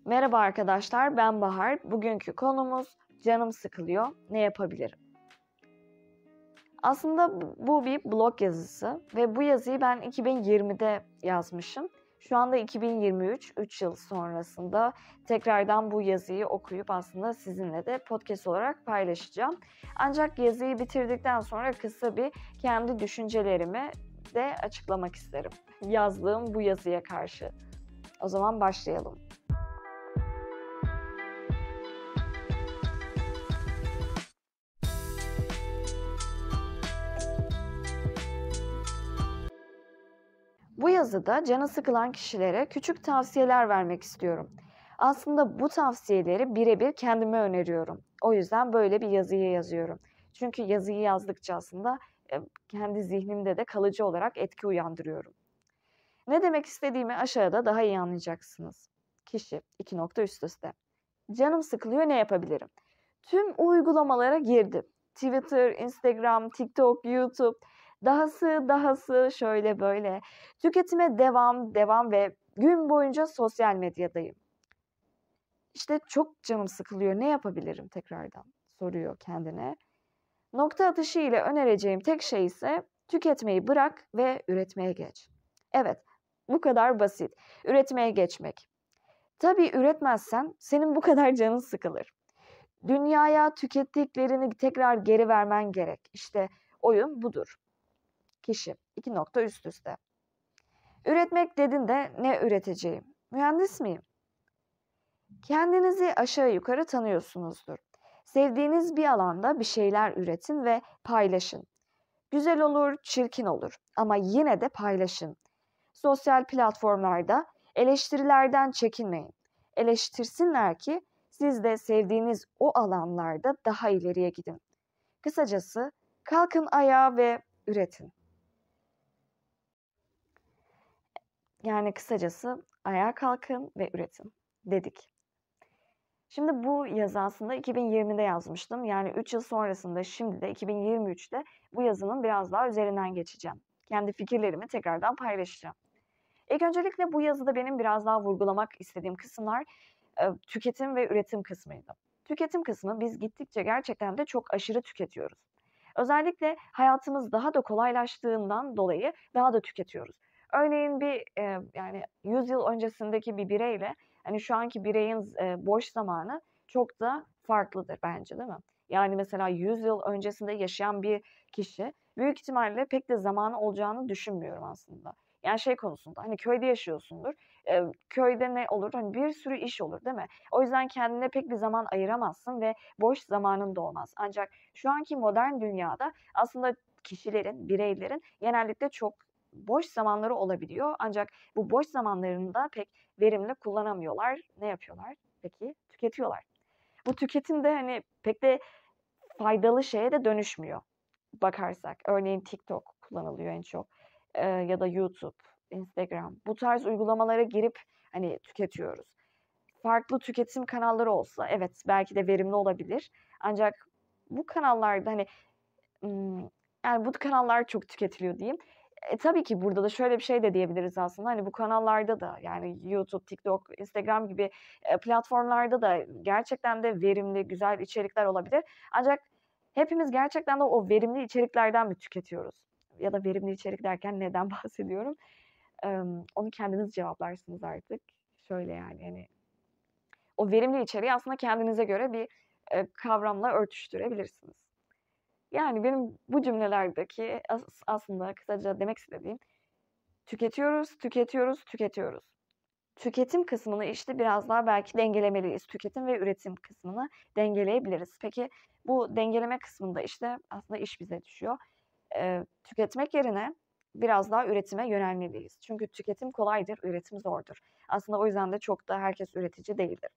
Merhaba arkadaşlar, ben Bahar. Bugünkü konumuz canım sıkılıyor, ne yapabilirim? Aslında bu bir blog yazısı ve bu yazıyı ben 2020'de yazmışım. Şu anda 2023, 3 yıl sonrasında tekrardan bu yazıyı okuyup aslında sizinle de podcast olarak paylaşacağım. Ancak yazıyı bitirdikten sonra kısa bir kendi düşüncelerimi de açıklamak isterim. Yazdığım bu yazıya karşı. O zaman başlayalım. Bu yazıda canı sıkılan kişilere küçük tavsiyeler vermek istiyorum. Aslında bu tavsiyeleri birebir kendime öneriyorum. O yüzden böyle bir yazıyı yazıyorum. Çünkü yazıyı yazdıkça aslında kendi zihnimde de kalıcı olarak etki uyandırıyorum. Ne demek istediğimi aşağıda daha iyi anlayacaksınız. Kişi, iki nokta üst üste. Canım sıkılıyor, ne yapabilirim? Tüm uygulamalara girdim. Twitter, Instagram, TikTok, YouTube. Dahası şöyle böyle. Tüketime devam ve gün boyunca sosyal medyadayım. İşte çok canım sıkılıyor, ne yapabilirim tekrardan soruyor kendine. Nokta atışı ile önereceğim tek şey ise tüketmeyi bırak ve üretmeye geç. Evet, bu kadar basit. Üretmeye geçmek. Tabii üretmezsen senin bu kadar canın sıkılır. Dünyaya tükettiklerini tekrar geri vermen gerek. İşte oyun budur. Kişi, iki nokta üst üste. Üretmek dedin de ne üreteceğim? Mühendis miyim? Kendinizi aşağı yukarı tanıyorsunuzdur. Sevdiğiniz bir alanda bir şeyler üretin ve paylaşın. Güzel olur, çirkin olur ama yine de paylaşın. Sosyal platformlarda eleştirilerden çekinmeyin. Eleştirsinler ki siz de sevdiğiniz o alanlarda daha ileriye gidin. Kısacası kalkın ayağa ve üretin. Yani kısacası ayağa kalkın ve üretin dedik. Şimdi bu yazı aslında 2020'de yazmıştım. Yani 3 yıl sonrasında şimdi de 2023'te bu yazının biraz daha üzerinden geçeceğim. Kendi fikirlerimi tekrardan paylaşacağım. İlk öncelikle bu yazıda benim biraz daha vurgulamak istediğim kısımlar tüketim ve üretim kısmıydı. Tüketim kısmı biz gittikçe gerçekten de çok aşırı tüketiyoruz. Özellikle hayatımız daha da kolaylaştığından dolayı daha da tüketiyoruz. Örneğin yani 100 yıl öncesindeki bir bireyle hani şu anki bireyin boş zamanı çok da farklıdır bence, değil mi? Yani mesela 100 yıl öncesinde yaşayan bir kişi büyük ihtimalle pek de zamanı olacağını düşünmüyorum aslında. Yani şey konusunda hani köyde yaşıyorsundur. Köyde ne olur? Hani bir sürü iş olur, değil mi? O yüzden kendine pek bir zaman ayıramazsın ve boş zamanın da olmaz. Ancak şu anki modern dünyada aslında kişilerin, bireylerin genellikle çok boş zamanları olabiliyor. Ancak bu boş zamanlarını da pek verimli kullanamıyorlar. Ne yapıyorlar? Peki tüketiyorlar. Bu tüketim de hani pek de faydalı şeye de dönüşmüyor bakarsak. Örneğin TikTok kullanılıyor en çok. Ya da YouTube, Instagram. Bu tarz uygulamalara girip hani tüketiyoruz. Farklı tüketim kanalları olsa evet belki de verimli olabilir. Ancak bu kanallarda hani yani bu kanallar çok tüketiliyor diyeyim. Tabii ki burada da şöyle bir şey de diyebiliriz aslında. Hani bu kanallarda da yani YouTube, TikTok, Instagram gibi platformlarda da gerçekten de verimli, güzel içerikler olabilir. Ancak hepimiz gerçekten de o verimli içeriklerden mi tüketiyoruz? Ya da verimli içerik derken neden bahsediyorum? Onu kendiniz cevaplarsınız artık. Şöyle yani hani o verimli içeriği aslında kendinize göre bir kavramla örtüştürebilirsiniz. Yani benim bu cümlelerdeki aslında kısaca demek istediğim tüketiyoruz, tüketiyoruz, tüketiyoruz. Tüketim kısmını işte biraz daha belki dengelemeliyiz. Tüketim ve üretim kısmını dengeleyebiliriz. Peki bu dengeleme kısmında işte aslında iş bize düşüyor. Tüketmek yerine biraz daha üretime yönelmeliyiz. Çünkü tüketim kolaydır, üretim zordur. Aslında o yüzden de çok da herkes üretici değildir.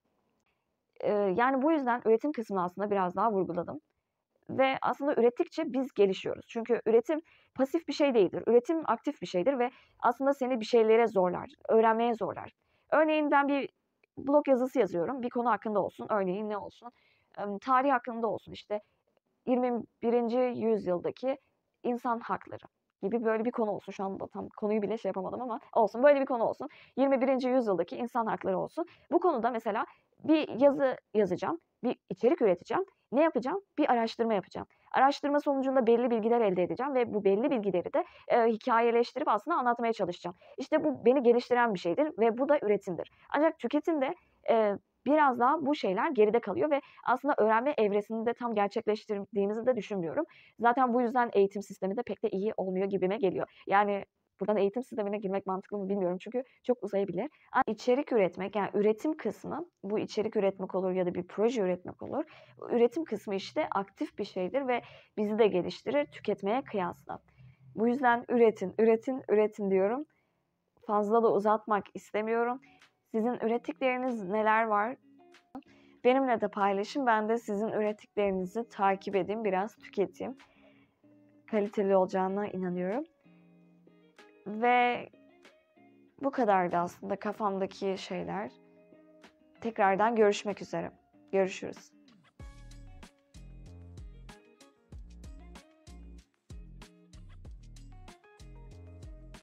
Yani bu yüzden üretim kısmını aslında biraz daha vurguladım. Ve aslında ürettikçe biz gelişiyoruz. Çünkü üretim pasif bir şey değildir. Üretim aktif bir şeydir ve aslında seni bir şeylere zorlar, öğrenmeye zorlar. Örneğin ben bir blog yazısı yazıyorum. Bir konu hakkında olsun. Örneğin ne olsun? Tarih hakkında olsun. İşte 21. yüzyıldaki insan hakları. gibi böyle bir konu olsun. Şu anda tam konuyu bile şey yapamadım ama olsun. Böyle bir konu olsun. 21. yüzyıldaki insan hakları olsun. Bu konuda mesela bir yazı yazacağım. Bir içerik üreteceğim. Ne yapacağım? Bir araştırma yapacağım. Araştırma sonucunda belli bilgiler elde edeceğim ve bu belli bilgileri de hikayeleştirip aslında anlatmaya çalışacağım. İşte bu beni geliştiren bir şeydir ve bu da üretimdir. Ancak tüketimde biraz daha bu şeyler geride kalıyor ve aslında öğrenme evresini de tam gerçekleştirdiğimizi de düşünmüyorum. Zaten bu yüzden eğitim sistemi de pek de iyi olmuyor gibime geliyor. Yani buradan eğitim sistemine girmek mantıklı mı bilmiyorum çünkü çok uzayabilir. Ama içerik üretmek, yani üretim kısmı, bu içerik üretmek olur ya da bir proje üretmek olur. Üretim kısmı işte aktif bir şeydir ve bizi de geliştirir tüketmeye kıyasla. Bu yüzden üretin, üretin, üretin diyorum. Fazla da uzatmak istemiyorum. Sizin ürettikleriniz neler var? Benimle de paylaşın. Ben de sizin ürettiklerinizi takip edeyim, biraz tüketeyim. Kaliteli olacağına inanıyorum. Ve bu kadardı aslında kafamdaki şeyler. Tekrardan görüşmek üzere. Görüşürüz.